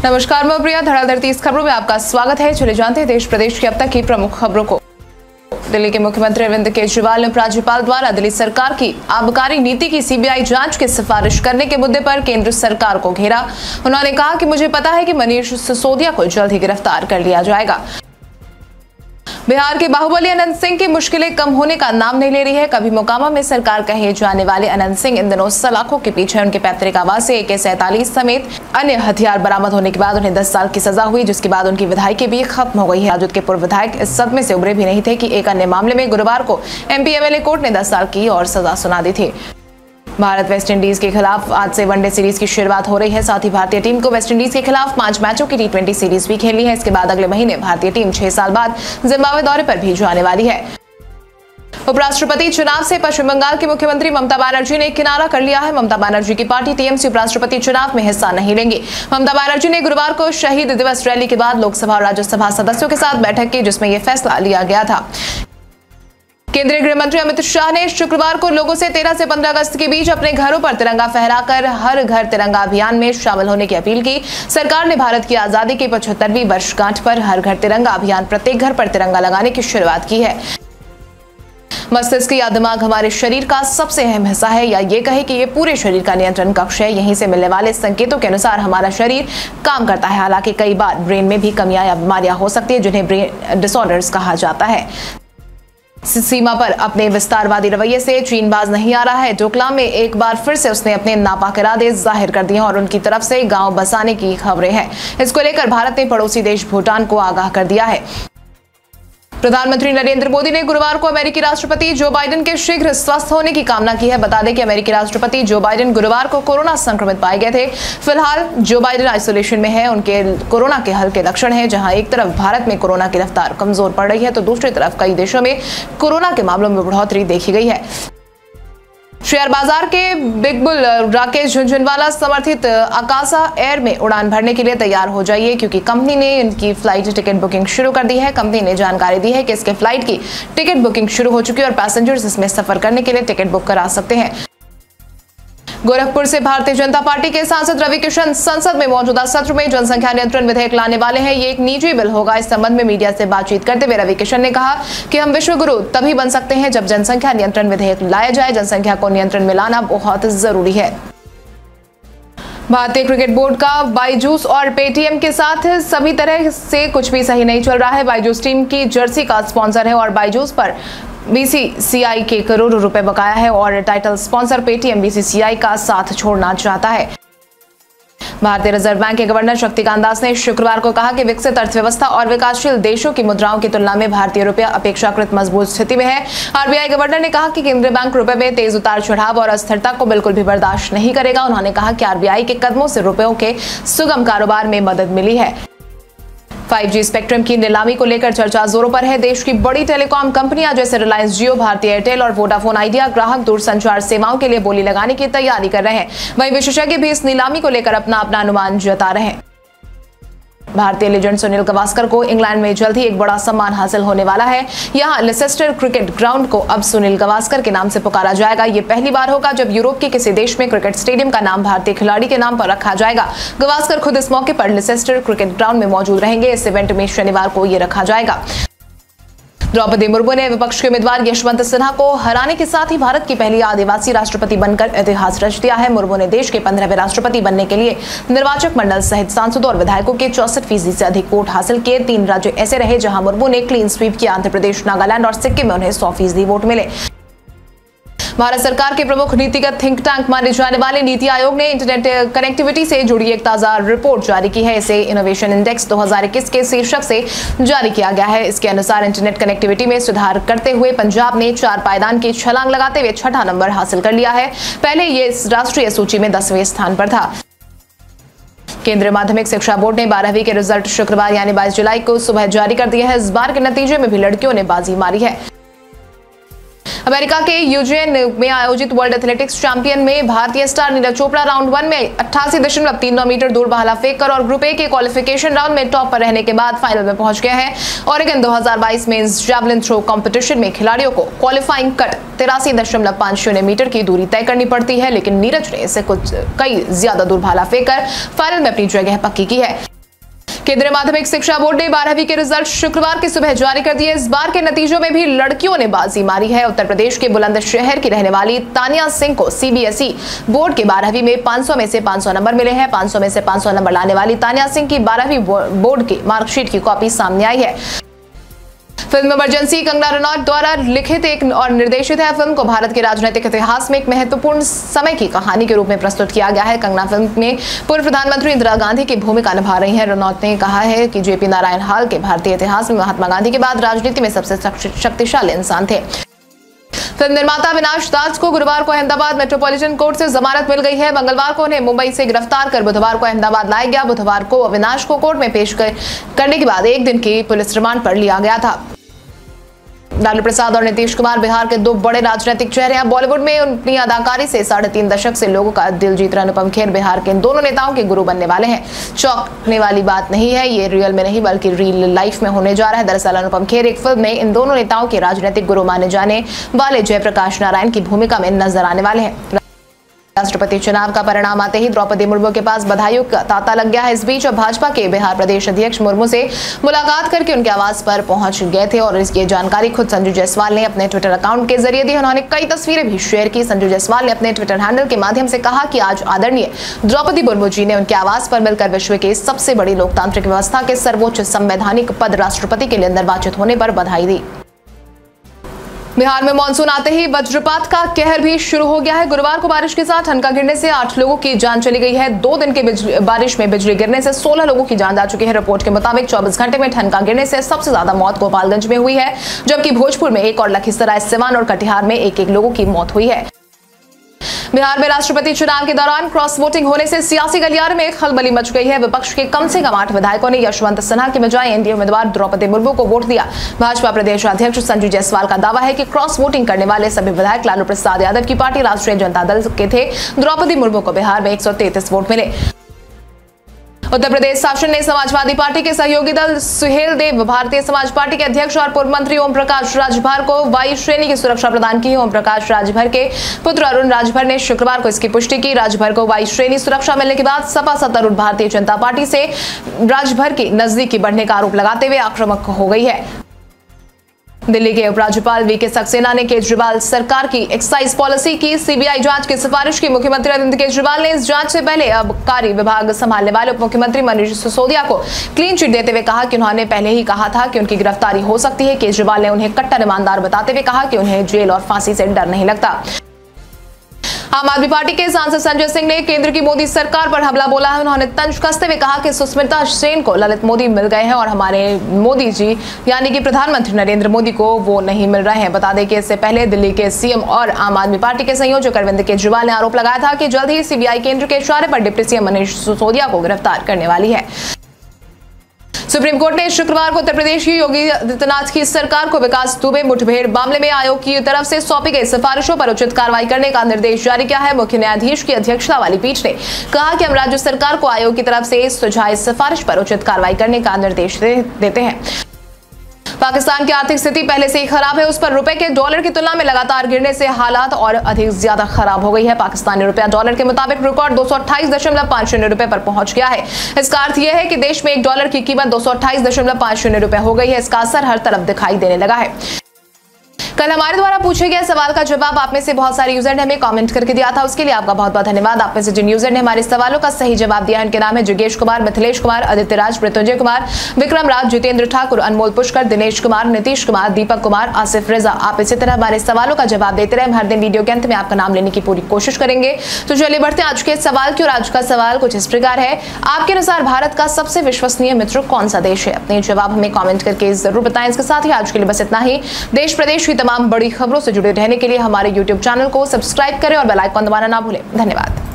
नमस्कार, मैं प्रिया। धड़ाधड़ 30 खबरों में आपका स्वागत है। चले जानते हैं देश प्रदेश की अब तक की प्रमुख खबरों को। दिल्ली के मुख्यमंत्री अरविंद केजरीवाल ने राज्यपाल द्वारा दिल्ली सरकार की आबकारी नीति की सीबीआई जांच की सिफारिश करने के मुद्दे पर केंद्र सरकार को घेरा। उन्होंने कहा कि मुझे पता है कि मनीष सिसोदिया को जल्द ही गिरफ्तार कर लिया जाएगा। बिहार के बाहुबली अनंत सिंह की मुश्किलें कम होने का नाम नहीं ले रही है। कभी मोकामा में सरकार कहे जाने वाले अनंत सिंह इन दिनों सलाखों के पीछे। उनके पैतृक आवास से AK-47 समेत अन्य हथियार बरामद होने के बाद उन्हें 10 साल की सजा हुई, जिसके बाद उनकी विधायकी भी खत्म हो गई है। राजद के पूर्व विधायक इस सदमे से उबरे भी नहीं थे कि एक अन्य मामले में गुरुवार को MP MLA कोर्ट ने 10 साल की और सजा सुना दी थी। भारत वेस्टइंडीज के खिलाफ आज से वनडे सीरीज की शुरुआत हो रही है। साथ ही भारतीय टीम को वेस्टइंडीज के खिलाफ 5 मैचों की T20 सीरीज भी खेलनी है। इसके बाद अगले महीने भारतीय टीम 6 साल बाद जिम्बाब्वे दौरे पर भी जाने वाली है। उपराष्ट्रपति चुनाव से पश्चिम बंगाल की मुख्यमंत्री ममता बनर्जी ने किनारा कर लिया है। ममता बनर्जी की पार्टी TMC उपराष्ट्रपति चुनाव में हिस्सा नहीं लेंगी। ममता बनर्जी ने गुरुवार को शहीद दिवस रैली के बाद लोकसभा और राज्यसभा सदस्यों के साथ बैठक की, जिसमें यह फैसला लिया गया था। केंद्रीय गृह मंत्री अमित शाह ने शुक्रवार को लोगों से 13 से 15 अगस्त के बीच अपने घरों पर तिरंगा फहराकर हर घर तिरंगा अभियान में शामिल होने की अपील की। सरकार ने भारत की आजादी की 75वीं वर्षगांठ पर हर घर तिरंगा अभियान प्रत्येक घर पर तिरंगा लगाने की शुरुआत की है। मस्तिष्क या दिमाग हमारे शरीर का सबसे अहम हिस्सा है, या ये कहे कि ये पूरे शरीर का नियंत्रण कक्ष है। यहीं से मिलने वाले संकेतों के अनुसार हमारा शरीर काम करता है। हालांकि कई बार ब्रेन में भी कमियां या बीमारियां हो सकती है, जिन्हें ब्रेन डिसऑर्डर्स कहा जाता है। सीमा पर अपने विस्तारवादी रवैये से चीन बाज नहीं आ रहा है। डोकलाम में एक बार फिर से उसने अपने नापाक इरादे जाहिर कर दिए हैं और उनकी तरफ से गांव बसाने की खबरें हैं। इसको लेकर भारत ने पड़ोसी देश भूटान को आगाह कर दिया है। प्रधानमंत्री नरेंद्र मोदी ने गुरुवार को अमेरिकी राष्ट्रपति जो बाइडेन के शीघ्र स्वस्थ होने की कामना की है। बता दें कि अमेरिकी राष्ट्रपति जो बाइडेन गुरुवार को कोरोना संक्रमित पाए गए थे। फिलहाल जो बाइडेन आइसोलेशन में है। उनके कोरोना के हल्के लक्षण हैं। जहां एक तरफ भारत में कोरोना की रफ्तार कमजोर पड़ रही है, तो दूसरी तरफ कई देशों में कोरोना के मामलों में बढ़ोतरी देखी गई है। शेयर बाजार के बिग बुल राकेश झुनझुनवाला समर्थित आकाशा एयर में उड़ान भरने के लिए तैयार हो जाइए, क्योंकि कंपनी ने इनकी फ्लाइट टिकट बुकिंग शुरू कर दी है। कंपनी ने जानकारी दी है कि इसके फ्लाइट की टिकट बुकिंग शुरू हो चुकी है और पैसेंजर्स इसमें सफर करने के लिए टिकट बुक करा सकते हैं। गोरखपुर से भारतीय जनता पार्टी के सांसद रवि किशन संसद में मौजूदा सत्र में जनसंख्या नियंत्रण विधेयक लाने वाले हैं। ये एक निजी बिल होगा। इस संबंध में मीडिया से बातचीत करते हुए रवि किशन ने कहा कि हम विश्व गुरु तभी बन सकते हैं जब जनसंख्या नियंत्रण विधेयक लाया जाए। जनसंख्या को नियंत्रण में लाना बहुत जरूरी है। भारतीय क्रिकेट बोर्ड का बायजूस और पेटीएम के साथ सभी तरह से कुछ भी सही नहीं चल रहा है। बायजूस टीम की जर्सी का स्पॉन्सर है और बायजूस पर BCCI के करोड़ों रुपए बकाया है और टाइटल स्पॉन्सर पेटीएम BCCI का साथ छोड़ना चाहता है। भारतीय रिजर्व बैंक के गवर्नर शक्तिकांत दास ने शुक्रवार को कहा कि विकसित अर्थव्यवस्था और विकासशील देशों की मुद्राओं की तुलना में भारतीय रुपया अपेक्षाकृत मजबूत स्थिति में है। RBI गवर्नर ने कहा कि केंद्रीय बैंक रुपए में तेज उतार चढ़ाव और अस्थिरता को बिल्कुल भी बर्दाश्त नहीं करेगा। उन्होंने कहा कि RBI के कदमों से रुपयों के सुगम कारोबार में मदद मिली है। 5G स्पेक्ट्रम की नीलामी को लेकर चर्चा जोरों पर है। देश की बड़ी टेलीकॉम कंपनियां जैसे रिलायंस जियो, भारती एयरटेल और वोडाफोन आइडिया ग्राहक दूरसंचार सेवाओं के लिए बोली लगाने की तैयारी कर रहे हैं। वहीं विशेषज्ञ भी इस नीलामी को लेकर अपना अनुमान जता रहे हैं। भारतीय लेजेंड सुनील गावस्कर को इंग्लैंड में जल्द ही एक बड़ा सम्मान हासिल होने वाला है। यहां लेसेस्टर क्रिकेट ग्राउंड को अब सुनील गावस्कर के नाम से पुकारा जाएगा। ये पहली बार होगा जब यूरोप के किसी देश में क्रिकेट स्टेडियम का नाम भारतीय खिलाड़ी के नाम पर रखा जाएगा। गावस्कर खुद इस मौके पर लेसेस्टर क्रिकेट ग्राउंड में मौजूद रहेंगे। इस इवेंट में शनिवार को ये रखा जाएगा। द्रौपदी मुर्मू ने विपक्ष के उम्मीदवार यशवंत सिन्हा को हराने के साथ ही भारत की पहली आदिवासी राष्ट्रपति बनकर इतिहास रच दिया है। मुर्मू ने देश के 15वें राष्ट्रपति बनने के लिए निर्वाचक मंडल सहित सांसदों और विधायकों के 64% से अधिक वोट हासिल किए। 3 राज्य ऐसे रहे जहां मुर्मू ने क्लीन स्वीप किया। आंध्र प्रदेश, नागालैंड और सिक्किम में उन्हें 100% वोट मिले। भारत सरकार के प्रमुख नीतिगत थिंक टैंक माने जाने वाले नीति आयोग ने इंटरनेट कनेक्टिविटी से जुड़ी एक ताजा रिपोर्ट जारी की है। इसे इनोवेशन इंडेक्स 2021 के शीर्षक से जारी किया गया है। इसके अनुसार इंटरनेट कनेक्टिविटी में सुधार करते हुए पंजाब ने 4 पायदान की छलांग लगाते हुए 6ठा नंबर हासिल कर लिया है। पहले ये राष्ट्रीय सूची में 10वें स्थान पर था। केंद्रीय माध्यमिक शिक्षा बोर्ड ने 12वीं के रिजल्ट शुक्रवार यानी 22 जुलाई को सुबह जारी कर दिया है। इस बार के नतीजे में भी लड़कियों ने बाजी मारी है। अमेरिका के यूजेन में आयोजित वर्ल्ड एथलेटिक्स चैंपियन में भारतीय स्टार नीरज चोपड़ा राउंड 1 में 88.39 मीटर दूर भाला फेंककर और ग्रुप ए के क्वालिफिकेशन राउंड में टॉप पर रहने के बाद फाइनल में पहुंच गए हैं। Oregon 2022 men's javelin throw competition में खिलाड़ियों को क्वालिफाइंग कट 83.50 मीटर की दूरी तय करनी पड़ती है, लेकिन नीरज ने इससे कई ज्यादा दूर भाला फेंककर फाइनल में अपनी जगह पक्की की है। केंद्रीय माध्यमिक शिक्षा बोर्ड ने 12वीं के रिजल्ट शुक्रवार की सुबह जारी कर दिए। इस बार के नतीजों में भी लड़कियों ने बाजी मारी है। उत्तर प्रदेश के बुलंदशहर की रहने वाली तानिया सिंह को सीबीएसई बोर्ड के 12वीं में 500 में से 500 नंबर मिले हैं। 500 में से 500 नंबर लाने वाली तानिया सिंह की 12वीं बोर्ड की मार्कशीट की कॉपी सामने आई है। फिल्म इमरजेंसी कंगना रनौत द्वारा लिखित एक और निर्देशित है। फिल्म को भारत के राजनीतिक इतिहास में एक महत्वपूर्ण समय की कहानी के रूप में प्रस्तुत किया गया है। कंगना फिल्म में पूर्व प्रधानमंत्री इंदिरा गांधी की भूमिका निभा रही हैं। रनौत ने कहा है कि जेपी नारायण हाल के भारतीय इतिहास में महात्मा गांधी के बाद राजनीति में सबसे शक्तिशाली इंसान थे। फिल्म निर्माता अविनाश दास को गुरुवार को अहमदाबाद मेट्रोपॉलिटन कोर्ट से जमानत मिल गई है। मंगलवार को उन्हें मुंबई से गिरफ्तार कर बुधवार को अहमदाबाद लाया गया। बुधवार को अविनाश को कोर्ट में पेश करने के बाद एक दिन की पुलिस रिमांड पर लिया गया था। लालू प्रसाद और नीतीश कुमार बिहार के दो बड़े राजनीतिक चेहरे हैं। बॉलीवुड में अपनी अदाकारी से 3.5 दशक से लोगों का दिल जीत रहे अनुपम खेर बिहार के इन दोनों नेताओं के गुरु बनने वाले हैं। चौंकने वाली बात नहीं है, ये रियल में नहीं बल्कि रियल लाइफ में होने जा रहा है। दरअसल अनुपम खेर एक फिल्म में इन दोनों नेताओं के राजनीतिक गुरु माने जाने वाले जयप्रकाश नारायण की भूमिका में नजर आने वाले हैं। राष्ट्रपति चुनाव का परिणाम आते ही द्रौपदी मुर्मू के पास बधाइयों का तांता लग गया है। इस बीच अब भाजपा के बिहार प्रदेश अध्यक्ष मुर्मू से मुलाकात करके उनके आवास पर पहुंच गए थे और इसकी जानकारी खुद संजू जायसवाल ने अपने ट्विटर अकाउंट के जरिए दी। उन्होंने कई तस्वीरें भी शेयर की। संजू जायसवाल ने अपने ट्विटर हैंडल के माध्यम से कहा कि आज आदरणीय द्रौपदी मुर्मू जी ने उनके आवास पर मिलकर विश्व के सबसे बड़ी लोकतांत्रिक व्यवस्था के सर्वोच्च संवैधानिक पद राष्ट्रपति के लिए निर्वाचित होने पर बधाई दी। बिहार में मानसून आते ही वज्रपात का कहर भी शुरू हो गया है। गुरुवार को बारिश के साथ ठनका गिरने से 8 लोगों की जान चली गई है। 2 दिन के बारिश में बिजली गिरने से 16 लोगों की जान जा चुकी है। रिपोर्ट के मुताबिक 24 घंटे में ठनका गिरने से सबसे ज्यादा मौत गोपालगंज में हुई है, जबकि भोजपुर में 1 और लखीसराय, सिवान और कटिहार में 1-1 लोगों की मौत हुई है। बिहार में राष्ट्रपति चुनाव के दौरान क्रॉस वोटिंग होने से सियासी गलियारे में खलबली मच गई है। विपक्ष के कम से कम 8 विधायकों ने यशवंत सिन्हा की बजाय एनडीए उम्मीदवार द्रौपदी मुर्मू को वोट दिया। भाजपा प्रदेश अध्यक्ष संजू जायसवाल का दावा है कि क्रॉस वोटिंग करने वाले सभी विधायक लालू प्रसाद यादव की पार्टी राष्ट्रीय जनता दल के थे। द्रौपदी मुर्मू को बिहार में 133 वोट मिले। उत्तर प्रदेश शासन ने समाजवादी पार्टी के सहयोगी दल सुहेल देव, भारतीय समाज पार्टी के अध्यक्ष और पूर्व मंत्री ओम प्रकाश राजभर को वायु श्रेणी की सुरक्षा प्रदान की है। ओम प्रकाश राजभर के पुत्र अरुण राजभर ने शुक्रवार को इसकी पुष्टि की। राजभर को वायु श्रेणी सुरक्षा मिलने के बाद सपा सत्तारूढ़ भारतीय जनता पार्टी से राजभर की नजदीकी बढ़ने का आरोप लगाते हुए आक्रामक हो गई है। दिल्ली के उपराज्यपाल वीके सक्सेना ने केजरीवाल सरकार की एक्साइज पॉलिसी की सीबीआई जांच की सिफारिश की। मुख्यमंत्री अरविंद केजरीवाल ने इस जांच से पहले आबकारी विभाग संभालने वाले उप मुख्यमंत्री मनीष सिसोदिया को क्लीन चिट देते हुए कहा कि उन्होंने पहले ही कहा था कि उनकी गिरफ्तारी हो सकती है। केजरीवाल ने उन्हें कट्टर ईमानदार बताते हुए कहा कि उन्हें जेल और फांसी से डर नहीं लगता। आम आदमी पार्टी के सांसद संजय सिंह ने केंद्र की मोदी सरकार पर हमला बोला है। उन्होंने तंज कसते हुए कहा कि सुष्मिता सेन को ललित मोदी मिल गए हैं और हमारे मोदी जी यानी कि प्रधानमंत्री नरेंद्र मोदी को वो नहीं मिल रहे हैं। बता दें कि इससे पहले दिल्ली के सीएम और आम आदमी पार्टी के संयोजक अरविंद केजरीवाल ने आरोप लगाया था कि जल्द ही सीबीआई केंद्र के इशारे पर डिप्टी सीएम मनीष सिसोदिया को गिरफ्तार करने वाली है। सुप्रीम कोर्ट ने शुक्रवार को उत्तर प्रदेश की योगी आदित्यनाथ की सरकार को विकास दुबे मुठभेड़ मामले में आयोग की तरफ से सौंपी गई सिफारिशों पर उचित कार्रवाई करने का निर्देश जारी किया है। मुख्य न्यायाधीश की अध्यक्षता वाली पीठ ने कहा कि हम राज्य सरकार को आयोग की तरफ से सुझाई सिफारिश पर उचित कार्रवाई करने का निर्देश देते हैं। पाकिस्तान की आर्थिक स्थिति पहले से ही खराब है। उस पर रुपए के डॉलर की तुलना में लगातार गिरने से हालात और अधिक ज्यादा खराब हो गई है। पाकिस्तानी रुपया डॉलर के मुताबिक रिकॉर्ड 228.50 रुपए पर पहुंच गया है। इसका अर्थ यह है कि देश में $1 की कीमत 228.50 रुपए हो गई है। इसका असर हर तरफ दिखाई देने लगा है। कल हमारे द्वारा पूछे गए सवाल का जवाब आप में से बहुत सारे यूजर ने हमें कमेंट करके दिया था, उसके लिए आपका बहुत बहुत धन्यवाद। आप में से जिन यूजर ने हमारे सवालों का सही जवाब दिया उनके नाम है जिगेश कुमार, मिथिलेश कुमार, आदित्य राज, मृत्युंजय कुमार, विक्रम राज, जितेंद्र ठाकुर, अनमोल पुष्कर, दिनेश कुमार, नीतीश कुमार, दीपक कुमार, आसिफ रजा। आप इसी तरह हमारे सवालों का जवाब देते रहे। हर दिन वीडियो के अंत में आपका नाम लेने की पूरी कोशिश करेंगे। तो चलिए बढ़ते हैं आज के सवाल की। और आज का सवाल कुछ इस प्रकार है, आपके अनुसार भारत का सबसे विश्वसनीय मित्र कौन सा देश है? अपने जवाब हमें कमेंट करके जरूर बताएं। इसके साथ ही आज के लिए बस इतना ही। देश प्रदेश की तमाम बड़ी खबरों से जुड़े रहने के लिए हमारे YouTube चैनल को सब्सक्राइब करें और बेल आइकन दबाना ना भूलें। धन्यवाद।